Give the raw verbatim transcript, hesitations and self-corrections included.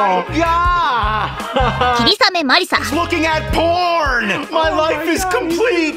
God! Kirisame Marisa. Looking at porn! My life is complete!